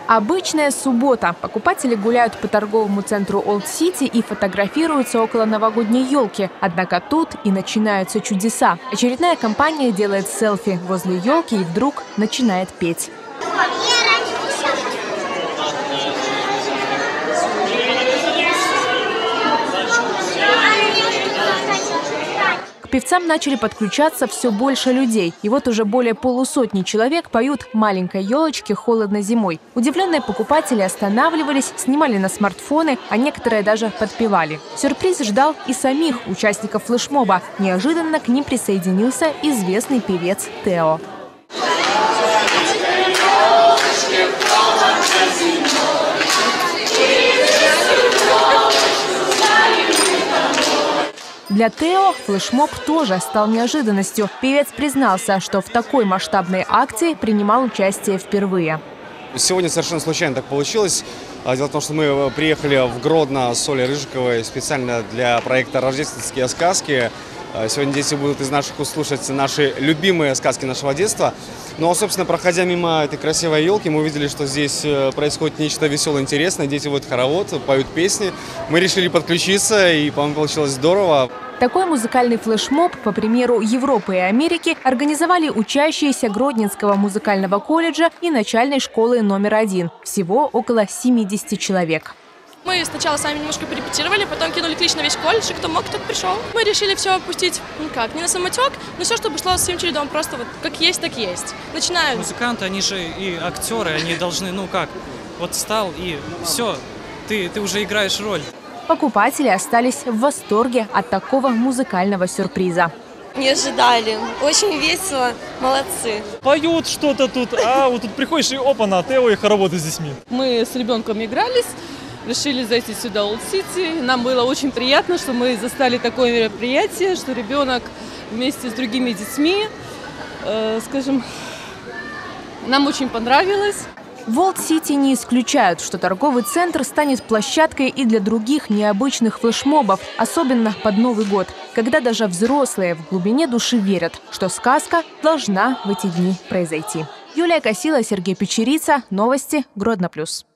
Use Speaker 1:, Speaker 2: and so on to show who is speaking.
Speaker 1: Обычная суббота. Покупатели гуляют по торговому центру Олд Сити и фотографируются около новогодней елки. Однако тут и начинаются чудеса. Очередная компания делает селфи возле елки и вдруг начинает петь. К певцам начали подключаться все больше людей. И вот уже более полусотни человек поют «Маленькой елочке холодно зимой». Удивленные покупатели останавливались, снимали на смартфоны, а некоторые даже подпевали. Сюрприз ждал и самих участников флешмоба. Неожиданно к ним присоединился известный певец Тео. Для Тео флешмоб тоже стал неожиданностью. Певец признался, что в такой масштабной акции принимал участие впервые.
Speaker 2: Сегодня совершенно случайно так получилось. Дело в том, что мы приехали в Гродно с Олей Рыжиковой специально для проекта «Рождественские сказки». Сегодня дети будут из наших уст слушать наши любимые сказки нашего детства. Ну а, собственно, проходя мимо этой красивой елки, мы увидели, что здесь происходит нечто веселое, интересное. Дети водят хоровод, поют песни. Мы решили подключиться, и, по-моему, получилось здорово.
Speaker 1: Такой музыкальный флешмоб, по примеру Европы и Америки, организовали учащиеся Гродненского музыкального колледжа и начальной школы номер 1. Всего около 70 человек.
Speaker 3: Мы сначала сами немножко порепетировали, потом кинули клич на весь колледж, и кто мог, тот пришел. Мы решили все опустить, не на самотек, но все, чтобы шло своим чередом, просто вот как есть, так есть. Начинают.
Speaker 4: Музыканты, они же и актеры, они должны, вот встал и все, ты уже играешь роль.
Speaker 1: Покупатели остались в восторге от такого музыкального сюрприза.
Speaker 5: Не ожидали. Очень весело. Молодцы.
Speaker 6: Поют что-то тут, а вот тут приходишь и опа-на, Тео и хороводы с детьми.
Speaker 7: Мы с ребенком игрались, решили зайти сюда, Олд Сити. Нам было очень приятно, что мы застали такое мероприятие, что ребенок вместе с другими детьми, нам очень понравилось.
Speaker 1: В Олд Сити не исключают, что торговый центр станет площадкой и для других необычных флешмобов, особенно под Новый год, когда даже взрослые в глубине души верят, что сказка должна в эти дни произойти. Юлия Косила, Сергей Печерица. Новости Гродно+.